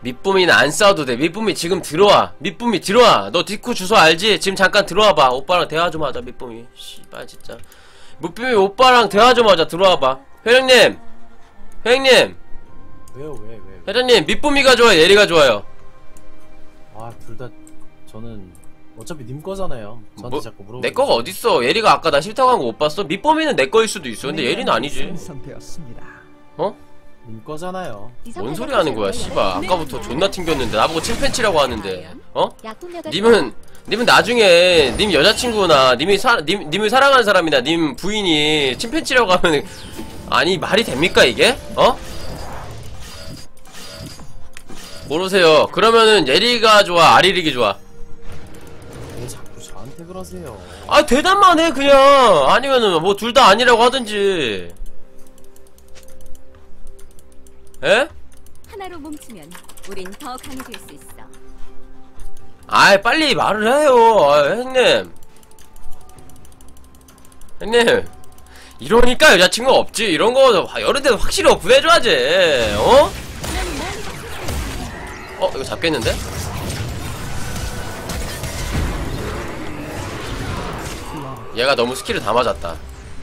밑부미는 안 싸워도 돼. 밑부미 지금 들어와. 밑부미 들어와. 너 디코 주소 알지? 지금 잠깐 들어와봐. 오빠랑 대화 좀 하자. 밑부미 씨발 진짜. 밑부미 오빠랑 대화 좀 하자. 들어와봐. 회장님 회장님 왜요? 왜? 회장님 밑부미가 좋아요? 예리가 좋아요? 아, 둘 다 저는 어차피 님 거잖아요. 저한테 자꾸 물어보고. 내 거가 어딨어. 예리가 아까 나 싫다고 한 거 못 봤어? 밑범이는 내 거일 수도 있어. 근데 예리는 아니지. 어? 님 거잖아요. 뭔 소리 하는 거야 씨발. 아까부터 존나 튕겼는데 나보고 칠팬치라고 하는데 어? 님은 나중에 님 여자친구나 님을 사랑하는 사람이나 님 부인이 침팬치라고 하면 아니 말이 됩니까 이게? 어? 모르세요. 그러면은 예리가 좋아 아리릭이 좋아? 왜 자꾸 저한테 그러세요? 아 대답만 해 그냥. 아니면은 뭐 둘 다 아니라고 하든지. 에? 하나로 뭉치면 우린 더 강해질 수 있어. 아이 빨리 말을 해요. 아, 형님 이러니까 여자친구 없지. 이런거 여러 데 확실히 오픈해줘야지. 어? 이거 잡겠는데? 얘가 너무 스킬을 다 맞았다.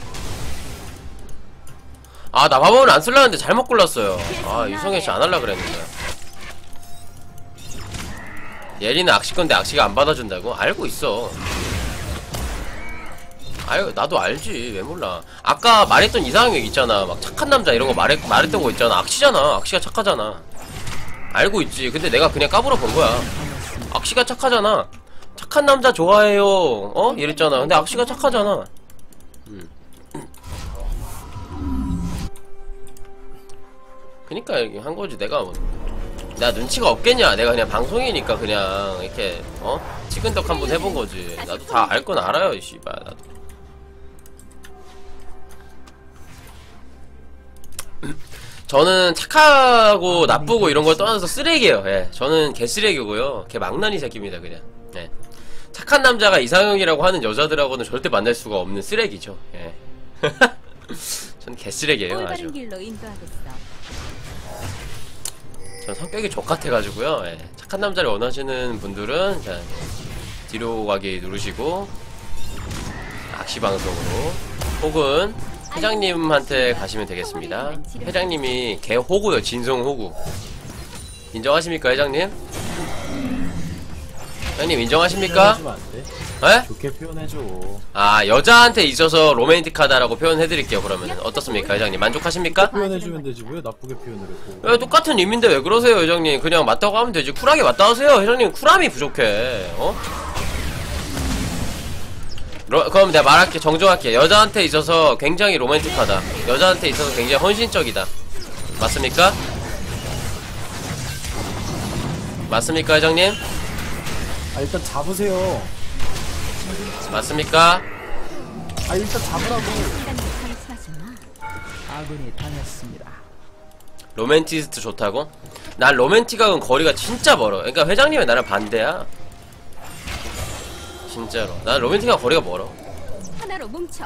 아, 나 마법은 안 쓸라는데 잘못 골랐어요. 아, 유성애씨 안 할라 그랬는데. 예리는 악시 건데 악시가 안 받아준다고? 알고 있어. 아유, 나도 알지. 왜 몰라. 아까 말했던 이상한 얘기 있잖아. 막 착한 남자 이런 거 말했던 거 있잖아. 악시잖아. 악시가 착하잖아. 알고 있지. 근데 내가 그냥 까불어 본 거야. 악시가 착하잖아. 착한 남자 좋아해요. 어? 이랬잖아. 근데 악시가 착하잖아. 그니까 이렇게 한 거지. 내가 눈치가 없겠냐. 내가 그냥 방송이니까 그냥 이렇게 치근덕 한번 해본 거지. 나도 다 알 건 알아요, 이 씨발. 나도. 저는 착하고 나쁘고 이런 걸 떠나서 쓰레기예요. 예. 저는 개쓰레기고요. 개망나니 새끼입니다, 그냥. 예. 착한 남자가 이상형이라고 하는 여자들하고는 절대 만날 수가 없는 쓰레기죠. 예. 전 개쓰레기예요, 아주. 전 성격이 족같아가지고요. 예. 착한 남자를 원하시는 분들은 자, 뒤로 가기 누르시고 악시방송으로 혹은 회장님한테 가시면 되겠습니다. 회장님이 개호구요. 진성호구. 인정하십니까 회장님? 회장님 인정하십니까? 에? 좋게 표현해줘. 아, 여자한테 있어서 로맨틱하다라고 표현해드릴게요. 그러면 어떻습니까 회장님? 만족하십니까? 표현해주면 되지 왜 나쁘게 표현을 했고. 왜 똑같은 님인데 왜 그러세요 회장님? 그냥 맞다고 하면 되지. 쿨하게 맞다 하세요. 회장님 쿨함이 부족해. 어? 그럼 내가 말할게. 정정할게. 여자한테 있어서 굉장히 로맨틱하다. 여자한테 있어서 굉장히 헌신적이다. 맞습니까? 맞습니까 회장님? 아, 일단 잡으세요. 맞습니까? 아, 일단 잡으라고. 아군이 당했습니다. 로맨티스트 좋다고? 난 로맨틱하고는 거리가 진짜 멀어. 그러니까 회장님은 나랑 반대야. 진짜로. 난 로맨틱하고 거리가 멀어. 하나로 뭉쳐.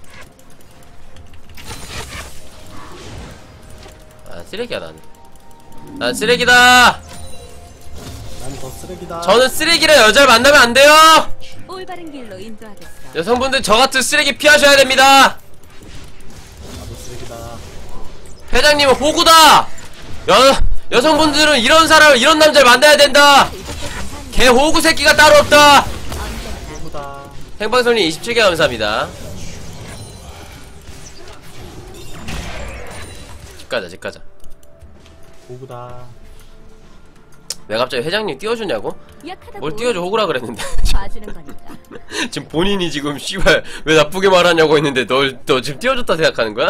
아, 쓰레기야 난. 난 쓰레기다. 난 더 쓰레기다. 저는 쓰레기라 여자를 만나면 안 돼요. 올바른 길로 인도하겠어. 여성분들 저 같은 쓰레기 피하셔야 됩니다. 나도 쓰레기다. 회장님은 호구다. 여성분들은 이런 사람을 이런 남자를 만나야 된다. 개 호구 새끼가 따로 없다. 호구다. 생방송님 27개 감사합니다. 집 가자 집 가자. 호구다. 왜 갑자기 회장님 띄워주냐고? 약하다고 뭘 띄워줘 호구라 그랬는데. 봐주는 거니까. 지금 본인이 지금 씨발 왜 나쁘게 말하냐고 했는데 너 지금 띄워줬다 생각하는 거야?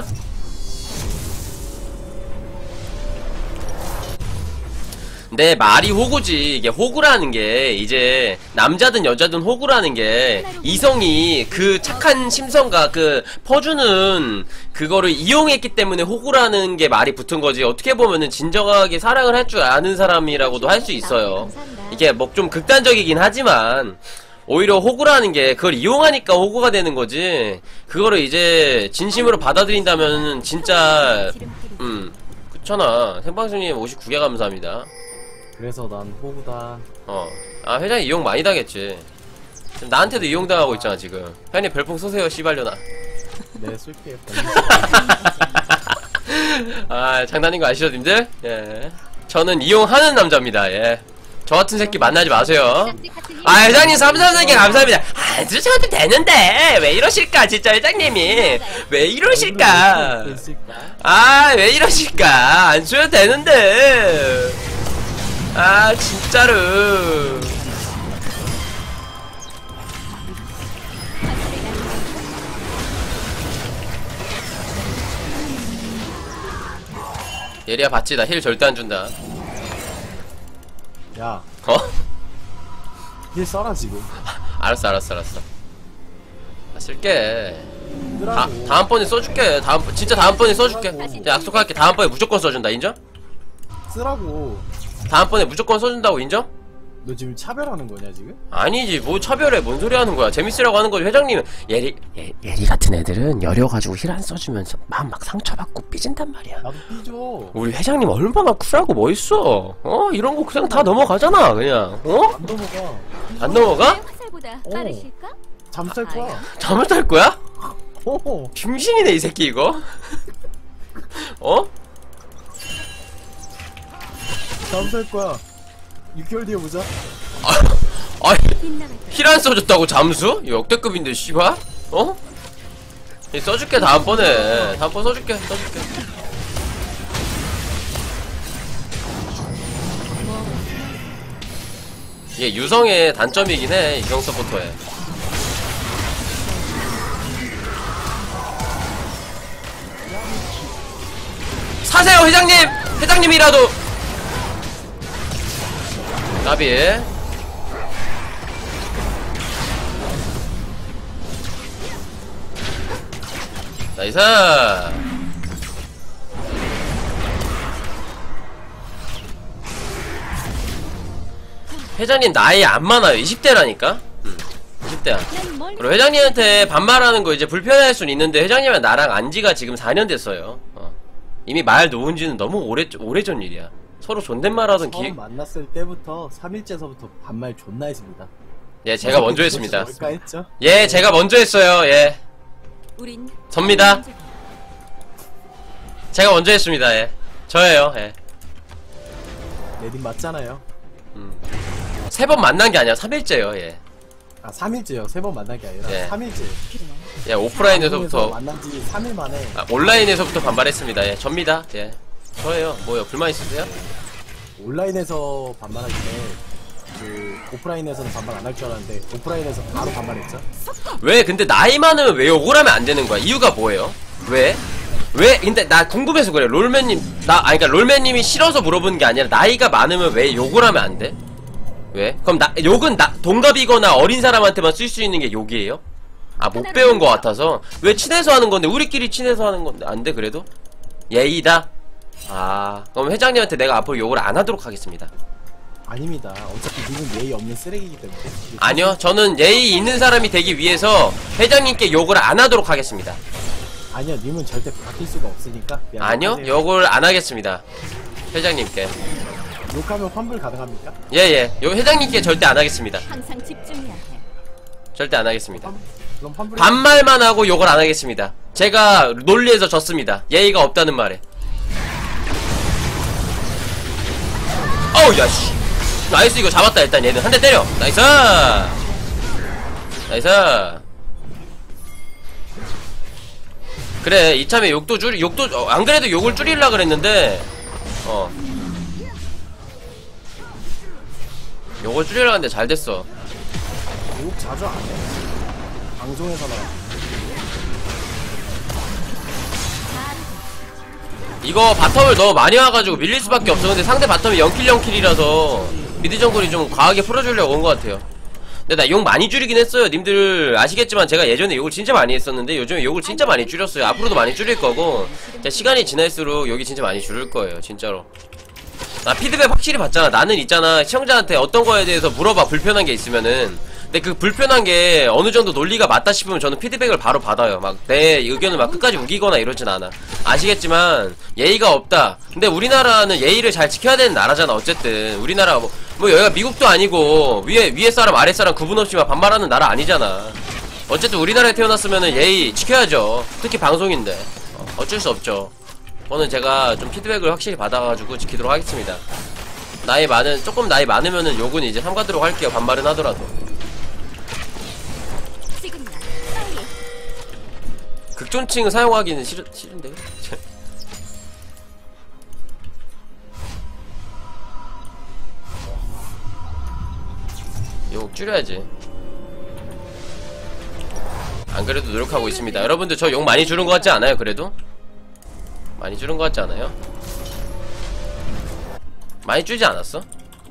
내 말이 호구지. 이게 호구라는 게 이제 남자든 여자든 호구라는 게 이성이 그 착한 심성과 그 퍼주는 그거를 이용했기 때문에 호구라는 게 말이 붙은 거지. 어떻게 보면은 진정하게 사랑을 할 줄 아는 사람이라고도 할 수 있어요. 이게 뭐 좀 극단적이긴 하지만 오히려 호구라는 게 그걸 이용하니까 호구가 되는 거지. 그거를 이제 진심으로 받아들인다면 진짜 그렇잖아. 생방송님 59개 감사합니다. 그래서 난 호구다. 아 회장이 이용 많이 당했지. 지금 나한테도 이용당하고 있잖아 지금. 회장님 별풍 쏘세요 씨발려나. 네, 쏠게요. 아 장난인 거 아시죠 님들? 예. 저는 이용하는 남자입니다. 예. 저 같은 새끼 만나지 마세요. 아 회장님 삼삼세개 감사합니다. 아 저한테 되는데 왜 이러실까 진짜 회장님이 왜 이러실까. 아 왜 이러실까. 안 줘도 되는데. 아 진짜로. 예리야 봤지? 나 힐 절대 안 준다. 야, 어? 힐 써라 지금. 알았어. 나 쓸게. 쓰라고. 다음번에 써줄게. 진짜 다음번에 써줄게. 약속할게. 다음번에 무조건 써준다. 인정? 쓰라고. 다음번에 무조건 써준다고 인정? 너 지금 차별하는 거냐 지금? 아니지. 뭐 차별해. 뭔 소리 하는 거야. 재밌으라고 하는 거지. 회장님은 예리 같은 애들은 여려가지고 힐 안 써주면서 마음 막 상처받고 삐진단 말이야. 나도 삐져. 우리 회장님 얼마나 쿨하고 멋있어. 이런 거 그냥 다 넘어가잖아. 그냥. 안 넘어가. 안 넘어가? 화살보다 어. 빠르실까? 잠살 거야. 잠을 탈 거야? 어. 중신이네 이 새끼 이거. 잠살 거야. 6개월 뒤에 보자. 힐 안 써줬다고 잠수? 이거 역대급인데 씨발? 써줄게 다음번에. 다음번 써줄게. 이게 유성의 단점이긴 해. 유성 서포터에. 사세요 회장님! 회장님이라도! 나비. 나이스. 회장님 나이 안 많아요. 20대라니까? 20대야. 그리고 회장님한테 반말하는 거 이제 불편할 순 있는데 회장님이랑 나랑 안지가 지금 4년 됐어요. 이미 말 놓은 지는 너무 오래전 일이야. 서로 존댓말 하던 처음 만났을 때부터 3일째서부터 반말 존나 했습니다. 예, 제가 먼저 했습니다. 뭘까 했죠? 예, 제가 먼저 했어요. 예. 접니다. 제가 먼저 했습니다. 예. 저예요. 예. 내님 맞잖아요. 3번 만난 게 아니라 3일째요. 예. 아 3일째요. 3번 만난 게 아니라 예. 3일째. 예, 오프라인에서부터 만난 지 3일 만에. 온라인에서부터 반발했습니다. 예. 접니다. 예. 저예요. 뭐요? 불만 있으세요? 온라인에서 반말할 때그 오프라인에서는 반말 안 할 줄 알았는데 오프라인에서 바로 반말했죠. 왜 근데 나이 많으면 왜 욕을 하면 안 되는 거야? 이유가 뭐예요? 왜? 근데 나 궁금해서 그래. 롤맨님 그러니까 롤맨님이 싫어서 물어보는 게 아니라 나이가 많으면 왜 욕을 하면 안 돼? 왜? 그럼 욕은 동갑이거나 어린 사람한테만 쓸 수 있는 게 욕이에요? 아, 못 배운 것 같아서? 왜 친해서 하는 건데, 우리끼리 친해서 하는 건데, 안 돼, 그래도? 예의다? 아, 그럼 회장님한테 내가 앞으로 욕을 안 하도록 하겠습니다. 아닙니다. 어차피 님은 예의 없는 쓰레기이기 때문에. 아니요, 저는 예의 있는 사람이 되기 위해서 회장님께 욕을 안 하도록 하겠습니다. 아니요, 님은 절대 바뀔 수가 없으니까. 아니요, 욕을 안 하겠습니다. 회장님께. 욕하면 환불 가능합니까? 예. 요 회장님께 절대 안 하겠습니다. 항상 집중해야 해. 절대 안 하겠습니다. 그럼 환불. 반말만 하고 욕을 안 하겠습니다. 제가 논리에서 졌습니다. 예의가 없다는 말에. 어우, 야, 씨. 나이스, 이거 잡았다, 일단 얘는. 한 대 때려. 나이스! 나이스! 그래, 이참에 안 그래도 욕을 줄이려고 그랬는데, 욕을 줄이려고 했는데 잘 됐어. 욕 자주 안 해. 방송에서나. 이거 바텀을 너무 많이 와가지고 밀릴 수밖에 없어. 근데 상대 바텀이 0킬 0킬이라서 미드 정글이 좀 과하게 풀어주려고 온 것 같아요. 근데 나 욕 많이 줄이긴 했어요. 님들 아시겠지만 제가 예전에 욕을 진짜 많이 했었는데 요즘에 욕을 진짜 많이 줄였어요. 앞으로도 많이 줄일 거고 시간이 지날수록 욕이 진짜 많이 줄을 거예요. 진짜로. 나 피드백 확실히 받잖아. 나는 있잖아, 시청자한테 어떤 거에 대해서 물어봐. 불편한 게 있으면은 근데 그 불편한 게 어느 정도 논리가 맞다 싶으면 저는 피드백을 바로 받아요. 막 내 의견을 막 끝까지 우기거나 이러진 않아. 아시겠지만 예의가 없다. 근데 우리나라는 예의를 잘 지켜야 되는 나라잖아. 어쨌든 우리나라 뭐 여기가 미국도 아니고 위에 사람 아래 사람 구분 없이 막 반말하는 나라 아니잖아. 어쨌든 우리나라에 태어났으면은 예의 지켜야죠. 특히 방송인데 어쩔 수 없죠. 저는 제가 좀 피드백을 확실히 받아가지고 지키도록 하겠습니다. 조금 나이 많으면은 욕은 이제 삼가도록 할게요. 반말은 하더라도. 지금이야. 빨리. 극존칭 사용하기는 싫은데요? 욕 줄여야지. 안 그래도 노력하고 있습니다. 여러분들 저 욕 많이 줄은 것 같지 않아요? 그래도? 많이 줄은 것 같지 않아요? 많이 줄지 않았어?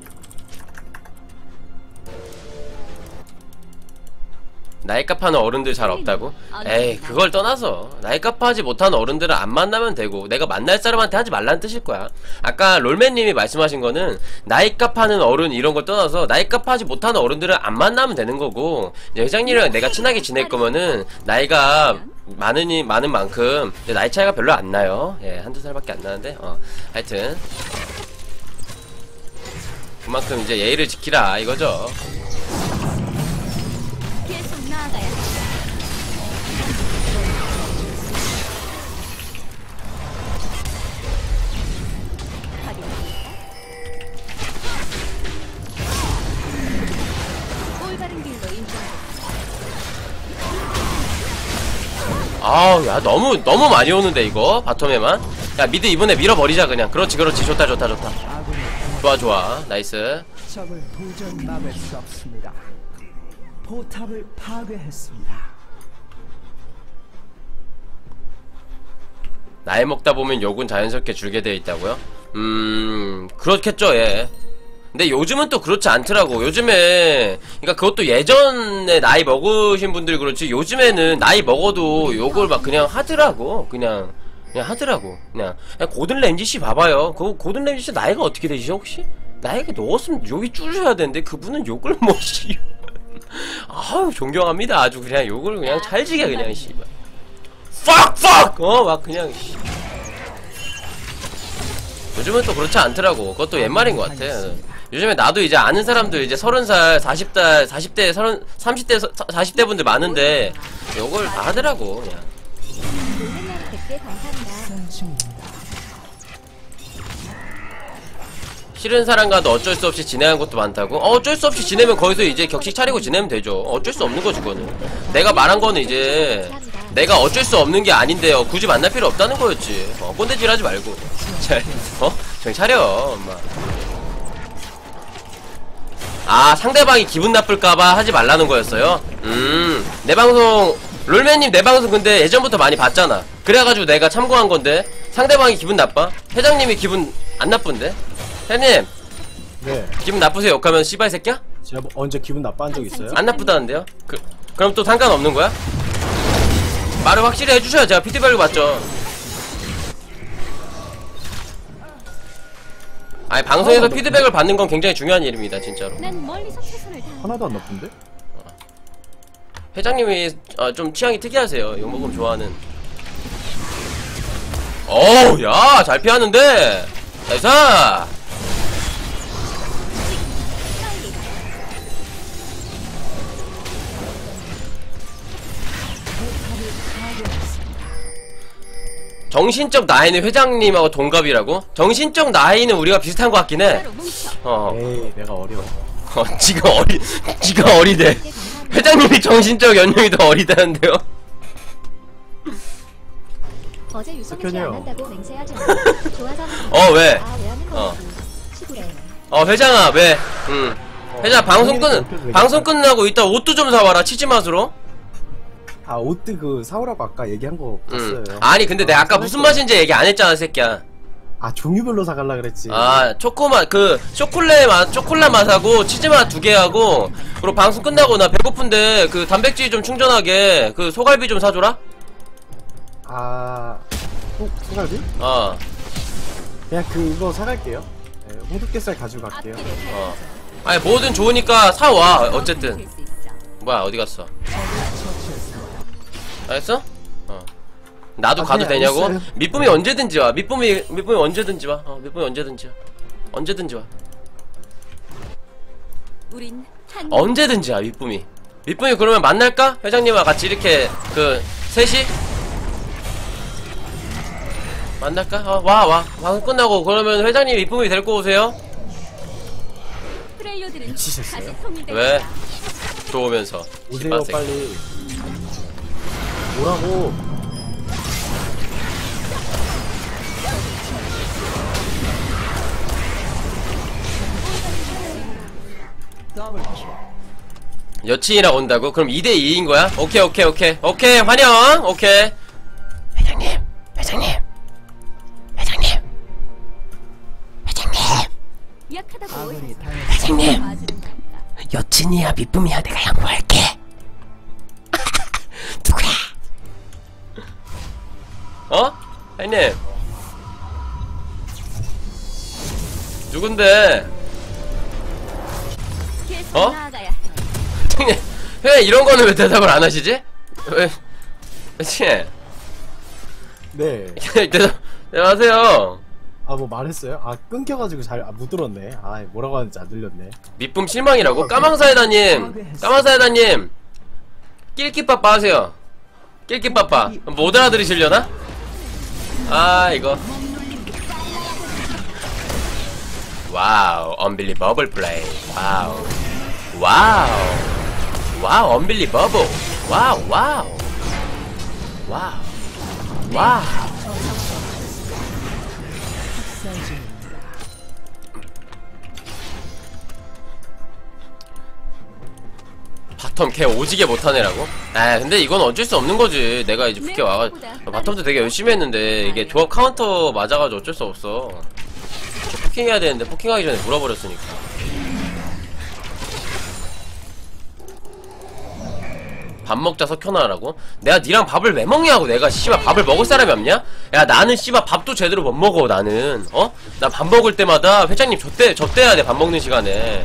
나이값 하는 어른들 잘 없다고? 에이 그걸 떠나서 나이값 하지 못하는 어른들은 안 만나면 되고 내가 만날 사람한테 하지 말라는 뜻일 거야. 아까 롤맨님이 말씀하신 거는 나이값 하는 어른 이런 걸 떠나서 나이값 하지 못하는 어른들은 안 만나면 되는 거고, 이제 회장님이랑 내가 친하게 지낼 거면은 나이가 많은 만큼 나이 차이가 별로 안 나요. 예, 한두 살밖에 안 나는데 하여튼 그만큼 이제 예의를 지키라 이거죠. 계속 나아가야 해. 올바른 길로 인정. 아우 야 너무 많이 오는데 이거 바텀에만. 야 미드 이번에 밀어버리자 그냥. 그렇지 좋다 좋아 나이스. 적을 도저히 막을 수 없습니다. 포탑을 파괴했습니다. 나이 먹다 보면 욕은 자연스럽게 줄게 되어 있다고요? 그렇겠죠. 예. 근데 요즘은 또 그렇지 않더라고. 요즘에 그러니까 그것도 예전에 나이 먹으신 분들이 그렇지, 요즘에는 나이 먹어도 욕을 막 그냥 하더라고. 그냥 하더라고. 그냥 고든 램지씨 봐봐요. 그 고든 램지씨 나이가 어떻게 되시죠 혹시? 나이가 넣었으면 욕이 줄여야 되는데 그분은 욕을 못씨. 아우 존경합니다. 아주 그냥 욕을 그냥 찰지게 그냥 씨발. fuck 막 그냥 씨. 요즘은 또 그렇지 않더라고. 그것도 옛말인 것 같아. 요즘에 나도 이제 아는 사람들 이제 30살, 40대, 30대, 40대 분들 많은데 욕을 다 하더라고 그냥. 놀랬나요? 100개 감사합니다. 싫은 사람과도 어쩔 수 없이 지내는 것도 많다고? 어쩔 수 없이 지내면 거기서 이제 격식 차리고 지내면 되죠. 어쩔 수 없는 거지 그거는. 내가 말한 거는 이제 내가 어쩔 수 없는 게 아닌데요. 굳이 만날 필요 없다는 거였지. 꼰대질 하지 말고. 정신 차려 엄마. 아 상대방이 기분 나쁠까봐 하지 말라는 거였어요? 내 방송 롤맨님 내 방송 근데 예전부터 많이 봤잖아. 그래가지고 내가 참고한 건데 상대방이 기분 나빠? 회장님이 기분 안 나쁜데? 회장님 네. 기분 나쁘세요? 욕하면 씨발 새끼야? 제가 뭐 언제 기분 나빠한 적 있어요? 안 나쁘다는데요? 그럼 또 상관없는 거야? 말을 확실히 해주셔야 제가 피드백을 받죠. 아니 방송에서 피드백을 받는 건 굉장히 중요한 일입니다 진짜로. 난 멀리서 최선을 다. 하나도 안 나쁜데? 회장님이 좀 취향이 특이하세요. 욕먹음 좋아하는. 어우 야 잘 피하는데 나이스. 정신적 나이는 회장님하고 동갑이라고? 정신적 나이는 우리가 비슷한 것 같긴 해. 따로 뭉쳐. 에이 내가 어려. 지가 어리대. 회장님이 정신적 연령이 더 어리다는데요? 어제 유성이 안 석현이요. 한다고 맹세하지 마. 좋아서 하는 어, 왜? 아, 왜 하는 거지? 시구래. 회장아 왜? 회장 방송 끝나고 이따 옷도 좀 사와라. 치즈맛으로. 아 옷도 그 사오라고 아까 얘기한 거 봤어요. 아니 근데 내가 아까 사갈 무슨 거예요. 맛인지 얘기 안 했잖아 새끼야. 아 종류별로 사갈라 그랬지. 초코맛 초콜릿 맛하고 치즈맛 2개하고, 그리고 방송 끝나고 나 배고픈데 그 단백질 좀 충전하게 그 소갈비 좀 사줘라. 소갈비? 그냥 그거 사갈게요. 네, 홍두깨살 가지고 갈게요. 앞길을 아니 뭐든 좋으니까 사와 어쨌든. 수 있어. 뭐야 어디 갔어? 처치했습니다. 알겠어? 나도 아, 가도 그냥 되냐고? 있어요. 밑붐이 언제든지 와. 밑붐이 언제든지 와. 밑붐이 언제든지 와. 언제든지 와. 우린 한 언제든지 와. 밑붐이 그러면 만날까? 회장님과 같이 이렇게 그 셋이 만날까? 와. 방송 끝나고 그러면 회장님 밑붐이 데리고 오세요. 프렐료드는 미치셨어요? 다시 통일될 왜? 거야. 좋으면서 오세요 씨발색. 빨리. 뭐라고? 더블킬. 여친이랑 온다고? 그럼 2대2인 거야? 오케이 환영. 오케이 회장님 약하다고 아군이 오해서 당했습니다. 회장님 봐주는 거니까. 여친이야 밑붐이야 내가 양보할게. 누구야? 회장님 누군데? 계속 어? 나아가야 해. 회장님 왜 이런 거는 왜 대답을 안 하시지? 왜? 회장님 네. 안녕하세요. 아 뭐 말했어요? 아 끊겨가지고 잘 못 들었네. 아 뭐라고 하는지 안 들렸네. 밑붐 실망이라고? 까망사이다님 낄끼빠빠 하세요. 낄끼빠빠 못 알아들으시려나? 아 이거 와우 언빌리버블 플레이 와우 언빌리버블 와우 바텀 걔 오지게 못하네라고? 아 근데 이건 어쩔 수 없는 거지. 내가 이제 붙게 와가지고 바텀도 되게 열심히 했는데 이게 조합 카운터 맞아가지고 어쩔 수 없어. 저 포킹해야 되는데 포킹하기 전에 물어버렸으니까. 밥 먹자 석현아라고? 내가 니랑 밥을 왜 먹냐고. 내가 씨발 밥을 먹을 사람이 없냐? 야 나는 씨발 밥도 제대로 못 먹어 나는. 나 밥 먹을 때마다 회장님 젖대야 돼. 밥 먹는 시간에.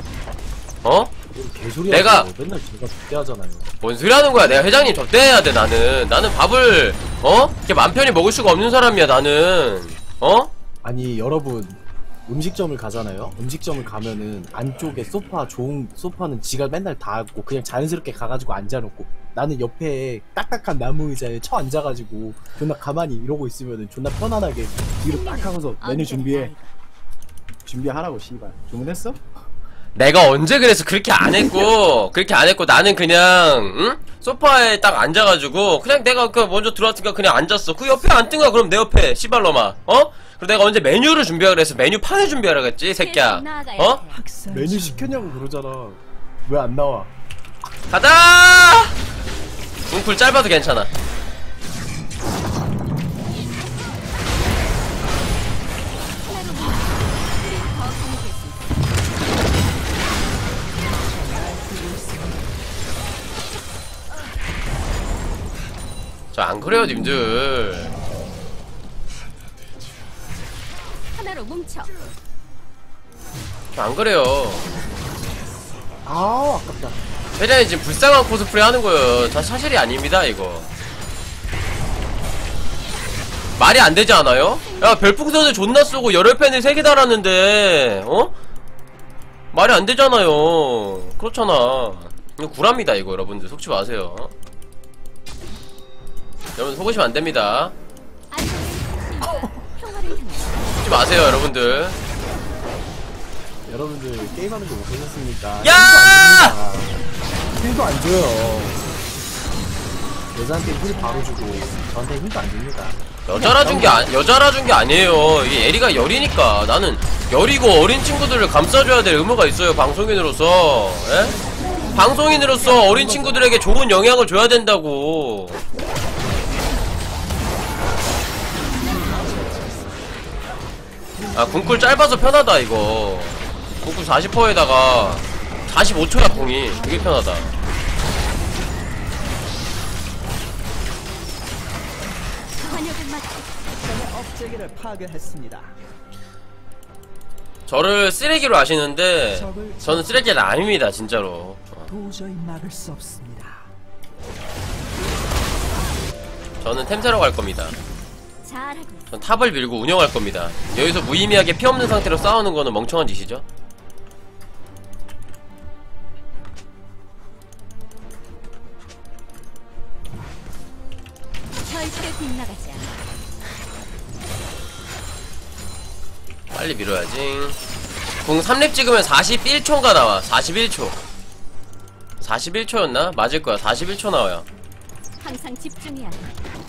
개소리 내가- 하고 맨날 제가 죽게 하잖아요. 뭔 소리 하는 거야. 내가 회장님 접대해야 돼 나는 밥을 이렇게 맘 편히 먹을 수가 없는 사람이야 나는. 아니 여러분 음식점을 가잖아요. 음식점을 가면은 안쪽에 좋은 소파는 지가 맨날 다 앉고 그냥 자연스럽게 가가지고 앉아놓고 나는 옆에 딱딱한 나무 의자에 쳐 앉아가지고 존나 가만히 이러고 있으면은 존나 편안하게 뒤로 딱 하고서 메뉴 준비하라고 씨발 주문했어? 내가 언제 그래서 그렇게 안 했고 나는 그냥 응? 소파에 딱 앉아가지고 그냥 내가 그 먼저 들어왔으니까 그냥 앉았어. 그 옆에 앉든가 그럼 내 옆에 씨발놈아. 그리고 내가 언제 메뉴를 준비하라 그랬어. 메뉴판을 준비하라 그랬지 새끼야. 학살 메뉴 시켰냐고 그러잖아. 왜 안 나와? 가자. 웅쿨 짧아도 괜찮아. 저 안 그래요 님들. 하나로 뭉쳐. 저 안 그래요. 아 아깝다. 회장이 지금 불쌍한 코스프레 하는 거예요. 다 사실이 아닙니다 이거. 말이 안 되지 않아요? 야 별풍선을 존나 쏘고 열혈팬을 3개 달았는데 말이 안 되잖아요. 그렇잖아. 이거 구랍니다 이거. 여러분들 속지 마세요. 여러분 속으시면 안 됩니다. 평화를 향해. 속지 마세요 여러분들. 여러분들 게임하는 거 못 보셨습니까? 야! 힐도 안 줘요. 여자한테 힐 바로 주고 저한테 힐도 안 줍니다. 여자라 준 게 아니에요. 이게 에리가 열이니까. 나는 열이고 어린 친구들을 감싸줘야 될 의무가 있어요 방송인으로서. 예? 방송인으로서 어린 친구들에게 좋은 영향을 줘야 된다고. 아 궁쿨 짧아서 편하다 이거. 궁쿨 40%에다가 45초야 궁이. 되게 편하다. 환영을 맞고 적의 업체계를 파괴했습니다. 저를 쓰레기로 아시는데 저는 쓰레기는 아닙니다 진짜로. 도저히 막을 수 없습니다. 저는 템사러 갈 겁니다. 잘하고 있어. 전 탑을 밀고 운영할 겁니다. 여기서 무의미하게 피 없는 상태로 싸우는 거는 멍청한 짓이죠. 절대 빗나가지 않아. 빨리 밀어야지. 공 3렙 찍으면 41초인가 나와. 41초. 41초였나? 맞을 거야. 41초 나와요. 항상 집중해야 해.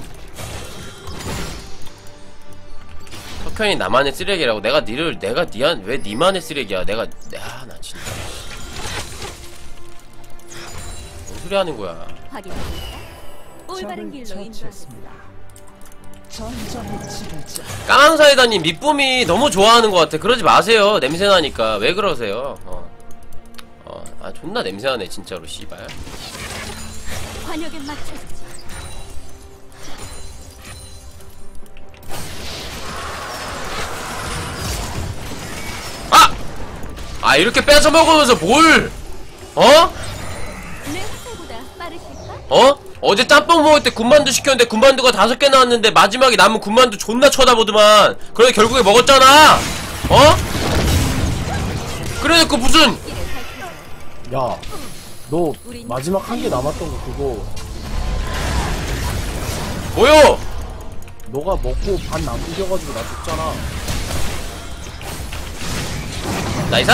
석현이 나만의 쓰레기라고. 내가 왜 니만의 쓰레기야. 나 진짜. 뭔 소리 하는 거야. 확인해볼까? 올바른 적을 길로 인도하겠어. 처치했습니다. 전장의 지배자. 까망사이다님 밑붐이 너무 좋아하는 것 같아. 그러지 마세요. 냄새나니까. 왜 그러세요? 존나 냄새나네 진짜로 씨발. 관역에 맞춰주지. 이렇게 뺏어 먹으면서 뭘? 내 화살보다 빠르실까? 어제 짬뽕 먹을 때 군만두 시켰는데 군만두가 5개 나왔는데 마지막에 남은 군만두 존나 쳐다보더만. 그래서 결국에 먹었잖아. 그래놓고 무슨 길을 밝혀줘. 야, 너 마지막 한 개 남았던 거 그거 뭐요? 너가 먹고 반 남겨가지고 나 줬잖아. 나이스!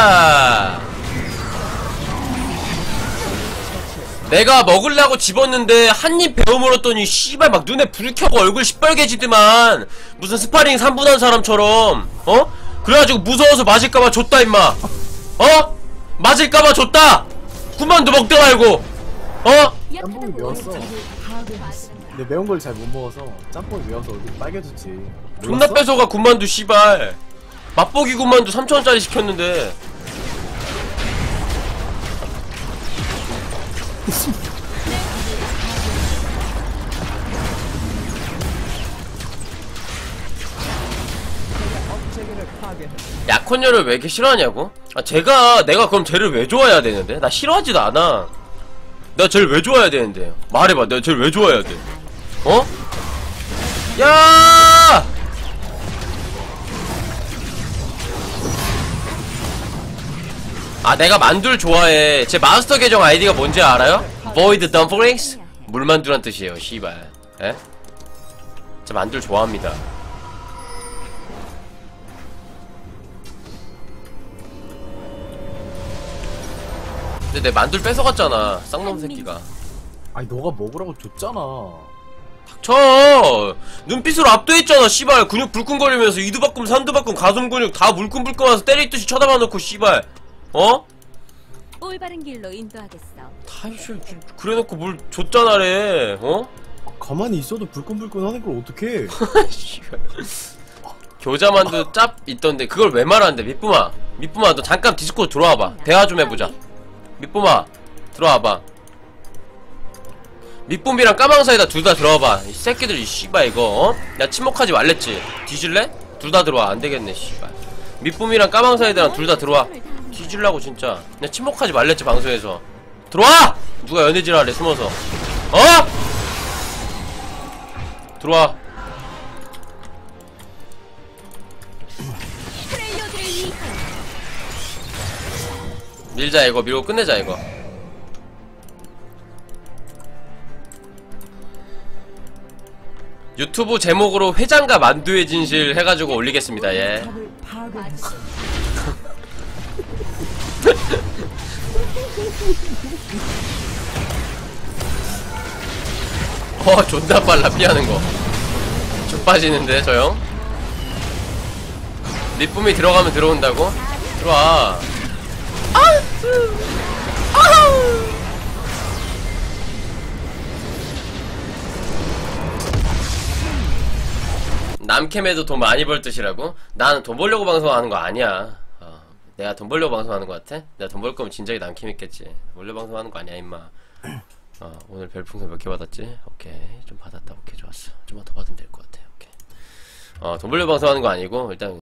내가 먹으려고 집었는데 한 입 베어 물었더니 씨발 막 눈에 불 켜고 얼굴 시뻘개지더만. 무슨 스파링 3분 한 사람처럼. 그래가지고 무서워서 맞을까봐 줬다 임마. 맞을까봐 줬다. 군만두 먹다 말고. 짬뽕이 매웠어. 근데 매운 걸 잘 못 먹어서 짬뽕이 매워서 얼굴이 빨개졌지. 존나 몰랐어? 뺏어가 군만두 씨발. 맛보기 군만두 3,000원짜리 시켰는데. 업체계를 파괴했습니다. 약혼녀를 왜 이렇게 싫어하냐고? 내가 그럼 쟤를 왜 좋아해야 되는데? 나 싫어하지도 않아. 나 쟤를 왜 좋아해야 되는데? 말해봐, 내가 쟤를 왜 좋아해야 돼? 야! 내가 만두를 좋아해. 제 마스터 계정 아이디가 뭔지 알아요? Void Dumplings? 물만두란 뜻이에요, 씨발. 에? 제 만두를 좋아합니다. 근데 내 만두를 뺏어갔잖아, 쌍놈 새끼가. 아니 너가 먹으라고 줬잖아. 눈빛으로 압도했잖아 씨발. 근육 불끈거리면서 이두박금 산두박금 가슴 근육 다 물끈불끈해서 때리듯이 쳐다봐놓고 씨발. 올바른 길로 인도하겠어. 타이쇼 그래놓고 뭘 줬잖아래. 가만히 있어도 불끈불끈 하는 걸 어떡해. 교자만두 짭 있던데 그걸 왜 말하는데. 밑부마 너 잠깐 디스코드 들어와봐. 대화 좀 해보자. 밑부마 들어와봐. 밑붐이랑 까망사이다 둘 다 들어와봐. 이 새끼들 이 씨발 이거. 야 침묵하지 말랬지. 뒤질래? 둘 다 들어와. 안되겠네 씨발. 밑붐이랑 까망사이다랑 둘 다 들어와. 뒤질라고 진짜. 야 침묵하지 말랬지 방송에서. 들어와! 누가 연애질하래 숨어서. 들어와. 트레이어들을 위해 밀자 이거. 밀고 끝내자 이거. 유튜브 제목으로 회장과 만두의 진실 해가지고 올리겠습니다. 예. 탑을 파괴했습니다. 존나 빨라 피하는 거. 쭉 빠지는데 저 형. 밑붐이 들어가면 들어온다고? 들어와. 남캠에도 돈 많이 벌 뜻이라고? 나는 돈 벌려고 방송하는 거 아니야. 내가 돈 벌려고 방송하는 거 같아? 내가 돈 벌 거면 진작에 남캠 있겠지. 원래 방송하는 거 아니야 임마. 오늘 별풍선 몇 개 받았지? 오케이 좀 받았다. 오케이 좋았어. 좀만 더 받으면 될 것 같아. 오케이. 돈 벌려고 방송하는 거 아니고 일단